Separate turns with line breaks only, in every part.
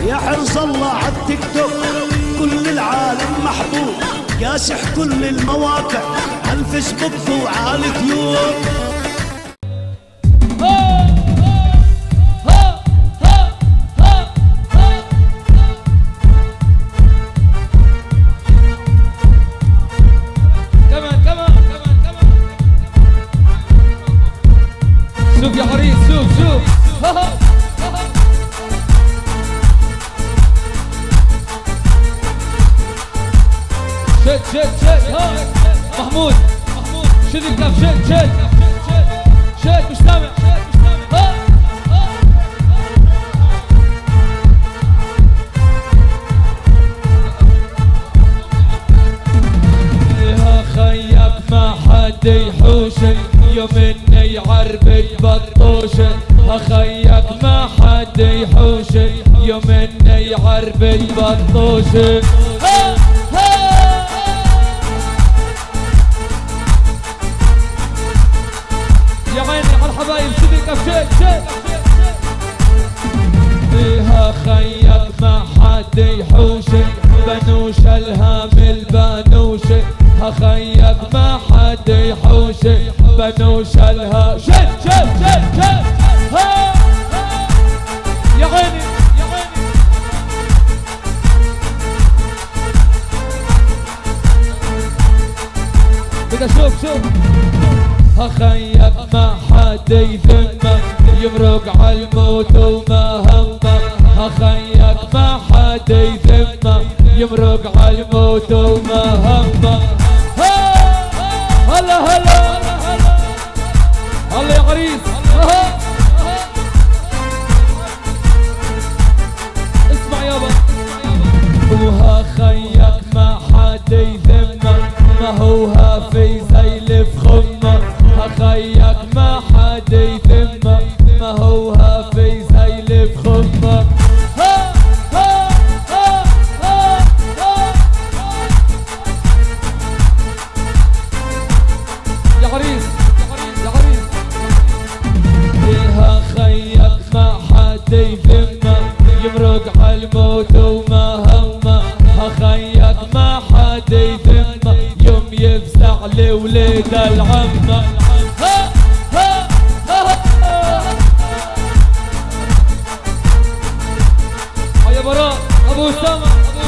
يا حرص الله عالتيك توك كل العالم محبوب، كاسح كل المواقع عالفيسبوك وعاليوتيوب.
شوف يا عريس شوف شوف شد شد شد محمود شد الكف شد شد شد مش سامع يا خيك ما حد يحوشك يوم اني عربك بطوشك، اخيك ما حد يحوشك يوم اني عربك بطوشك. يا عيني على الحبايب شدك افشيك شيك فيها خيك ما حد يحوشك، بنوش الهامل بنوشك، اخيك ما حد يحوشك بنوش الها شد شد شد شد يا عيني يا عيني بدي اشوف شوف اخيك ما حد يذمك يمرق عالموت وما همك، اخيك ما حد يذمك يمرق عالموت وما همك. هلا هلا هلا يا عريس اسمع يابا وها خيك ما حد يذمك ما هو في زي الفخمك، اخيك ما حد يذمك ما هو في زي الفخمك. يا عريس يا عريس فيها خيك ما حد يذمك يمرق عالموت وما همك، اخيك ما حد يذمك يوم يفزع لوليد العمة. يا براء ابو اسامه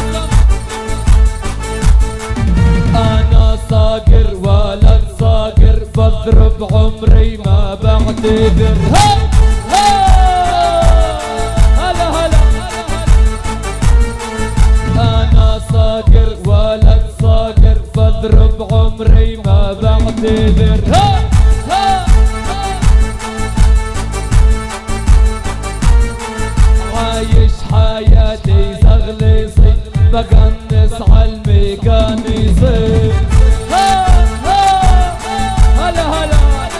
انا صاقر ولد صاقر بضرب عمري ما بعتذر. هلا هلا انا صاقر ولد صاقر بضرب عمري ما بعتذر. عايش حياتي زغليصي بقنص عالميكانيزي. هلا هلا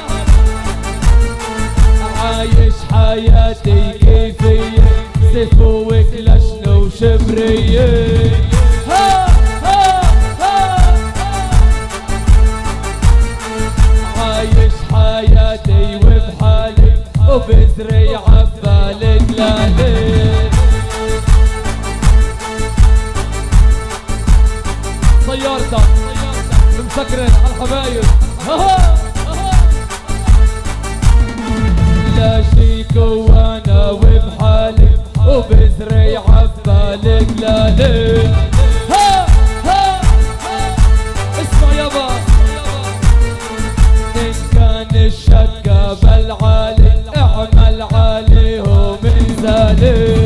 عايش حياتي كيفية سيف وكلاشنا وشبرية. عايش حياتي وبحالي وبزري عبالي دلالي. سيارتك مسكرن على الحبايب لا شيك وانا وبحالي وبزري عبالي دلالي. اسمع يابا ان كان الشقة بالعالي اعمل عليهم انزالي.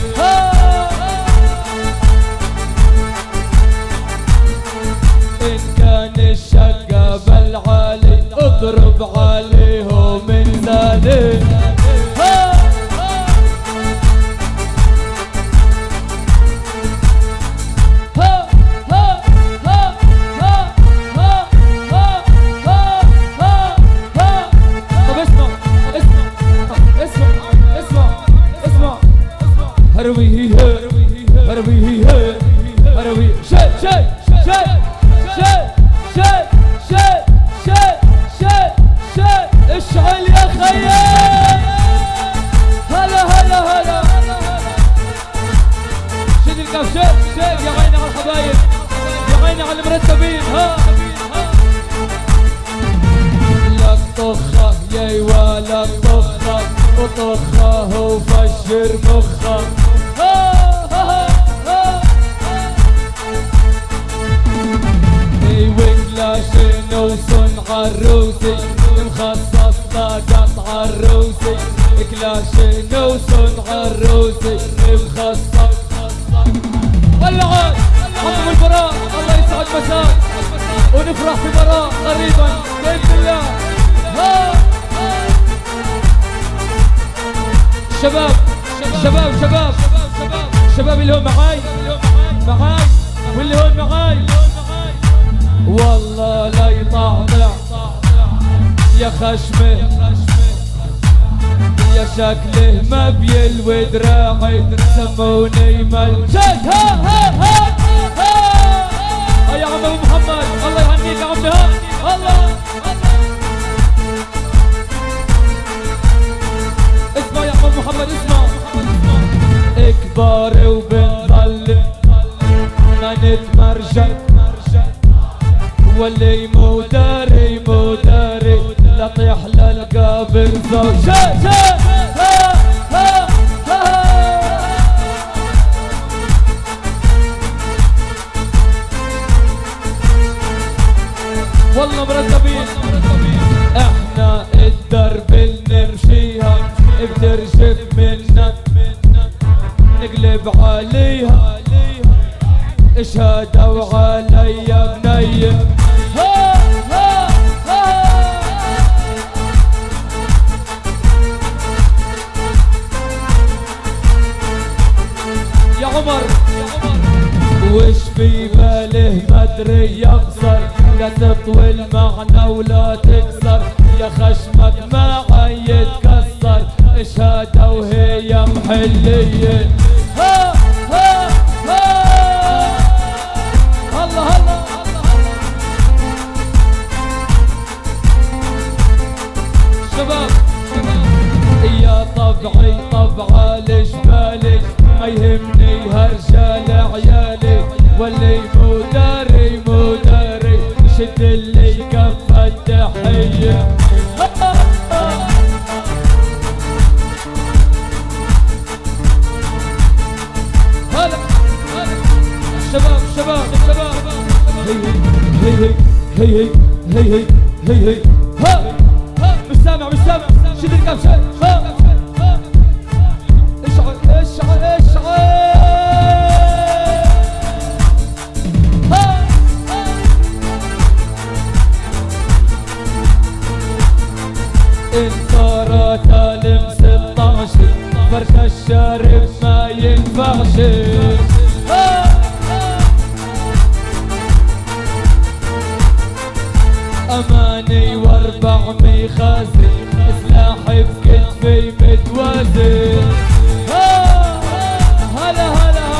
ان كان الشقة بالعالي اضرب عليهم انزالي. هروي هروي هروي شيء شيء شيء شيء شيء شيء شيء شيء شيء اشعل يا خيال. هلا هلا هلا شيك شيك يا عيني على الحبايب يا عيني على المرتبين ها لك طخه يا ايوه لك طخه وطخه وفجر مخه ايوه شنو صنع الروسي مخصص لقطع الروسي كلاشينو صنع الروسي مخصص ولعت حطم البراء الله يسعد مساك ونفرح في براء قريبا باذن الله ها شباب شباب شباب شباب اللي هو معاي واللي هو معاي والله لا يطعطع يا خشمه يا شكله ما بيلوي دراعي سموني ملجد ها يا عم ابو محمد الله يهنيك يا عم نهاد الله اسمع يا عم محمد اسمع اكبر وبنضل ما نتمرجد واللي مو داري لطيح للقابر زوج والله مرتبين احنا الدرب اللي نمشيها بترجف منا نقلب عليها اشهدوا عليا بنيم يا عمر وش في باله مدري يبصر لا تطوي المعنى ولا تكسر يا خشمك ما يتكسر اشهدوا وهي محلية الله الله شباب يا طبعي طبع الجبالي ما يهمني هرجال عيالي واللي مو داري شد اللي كفى التحية هلا شباب شباب شباب هي هي هي هي هي ها مش سامع شد الكف ها اشعل انصارات الم 16 فرش الشارب ما ينفعش اماني واربع مخازن سلاحي بكتفي متوازن هلا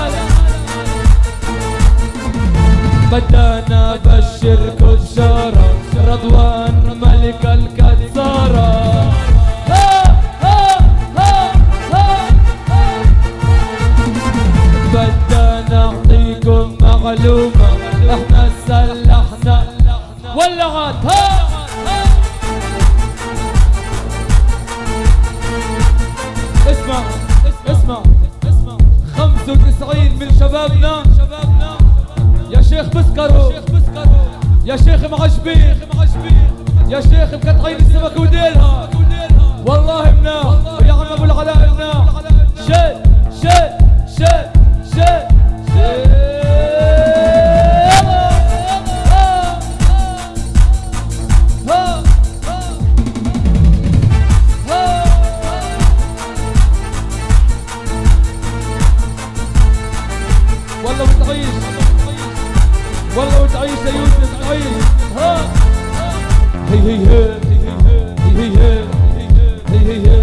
بدانا بشركوا بشارة رضوان ملك الكسارة بدانا نعطيكم معلومة احنا سلحنا ولعت اسمع 95 من شبابنا يا شيخ بسكروا يا شيخ معجبين يا شيخ مقطعين السمك وديلها والله مناح ويا عم ابو العلاء مناح شي والله وتعيش يا يوسف تعيش ها هي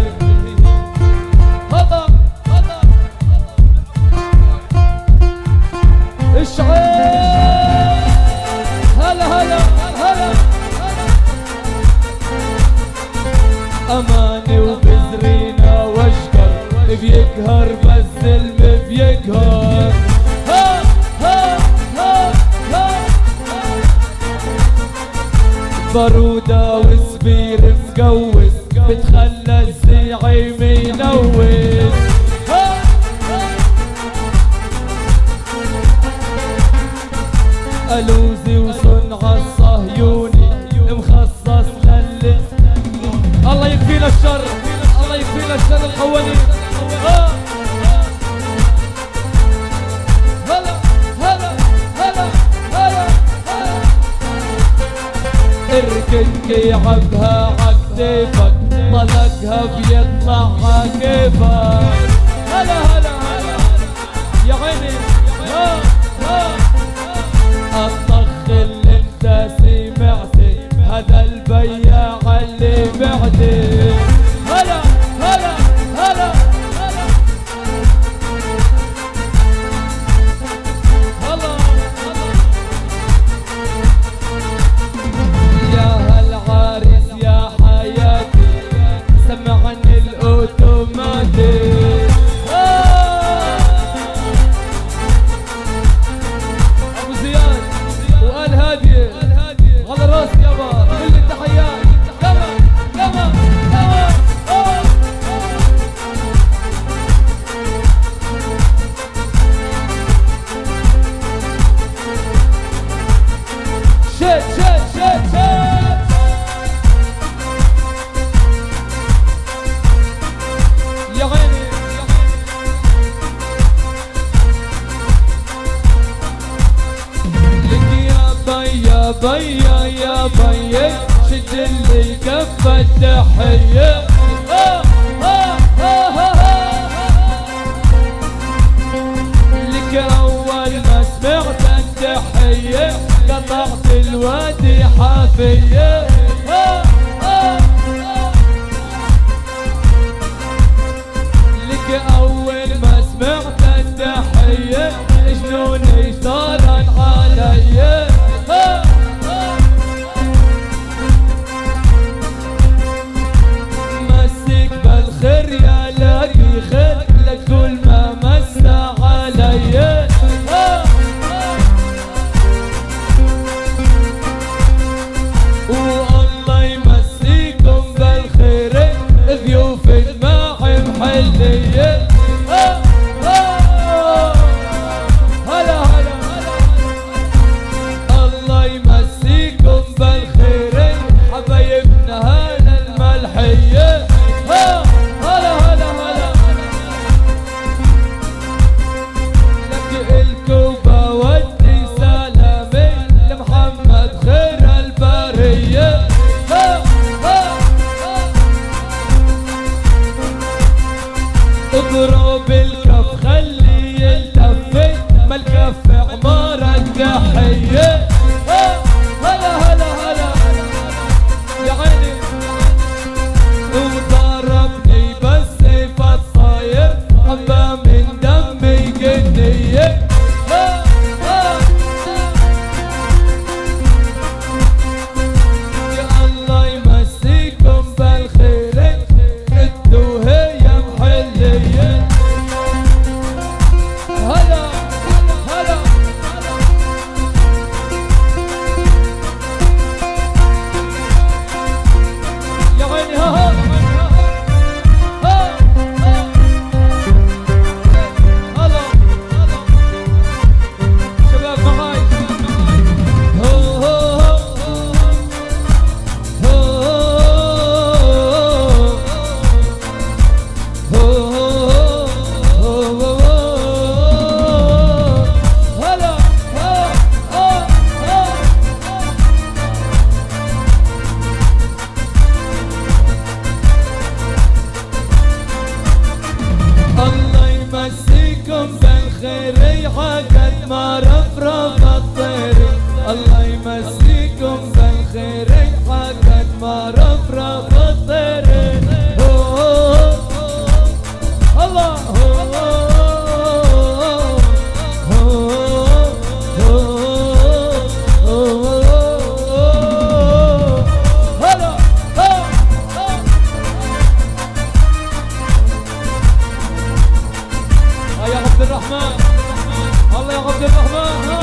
هضم اشعل هلا اماني وبزرينا واشكر بيقهر بس الم بيقهر بارودة وسبير مقوس بتخلى الزعيم ينوس. ألوزي وصنع الصهيوني مخصص للي الله يكفينا الشر، الله يكفينا الشر الخوانين. هلا هلا هلا هلا اركن يعبها عكتفك طلقها بيطلع عكيفك. هلا هلا هلا يا عيني الطخ اللي انت سمعته هذا البياع اللي بعده. هلا هلا هلا هلا هلا يا هالعريس يا حياتي سمعني الاوتوماتيك. ابو زياد وآل هادية على راسي يابا كل التحيات. كمان كمان كمان شيت شيت شيت شيت يا عيني يا بيا يا بيا شد اللي كفى التحية. لك أول ما سمعت التحية قطعت الوادي حافية. لك أول ما سمعت التحية جنوني صارن علي. مسك بالخير يا لاقي خير لك كل ما مس علي. والله يمسيكم بالخير ضيوف الماعي محلية. هلا هلا الله يمسيكم بالخير حبايبنا هلا الملحية. هلا هلا هلا لك الكوبا ودي سلامي لمحمد خير البرية. اضرب الكف خلي يلتفي ما الكف عمارة التحية. هلا هلا هلا يا عيني وضربني بس سيف الطاير حبة من دمي جنية. يا الله يمسيكم بالخير انتو هي محلية. هلا هلا يا عيني ها هلا شباب معاي. الله يمسيكم بالخير عقد ما رفرف الطير. الله يمسيكم بالخير عقد ما رفرف الطير. الله يا عبد الرحمن الله يا عبد الرحمن.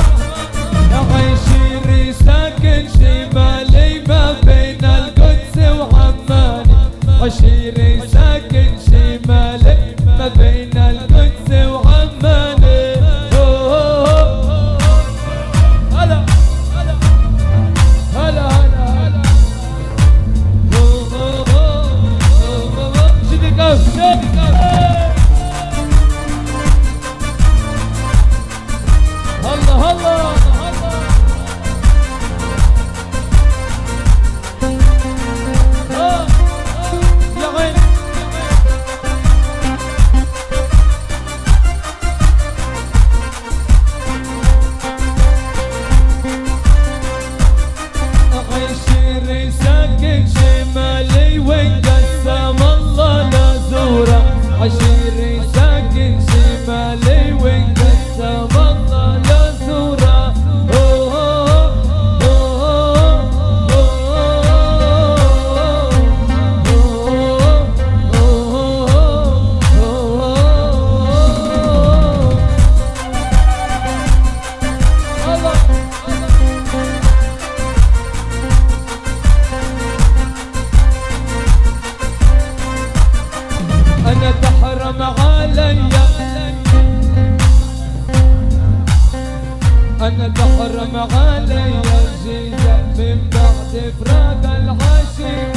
أنا تحرم علي الجيزة من بعد فراق العاشق